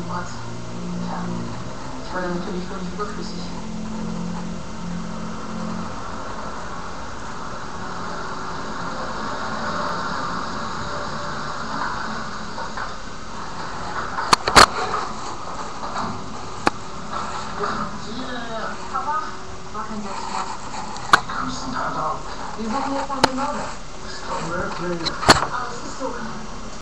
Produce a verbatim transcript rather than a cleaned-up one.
Ort. Tja, ich war dann natürlich völlig überflüssig. Papa, war kein Selbstmord. Wie kommst du denn da drauf? Wir suchen jetzt nach dem Mörder. Ist doch möglich. Aber es ist so.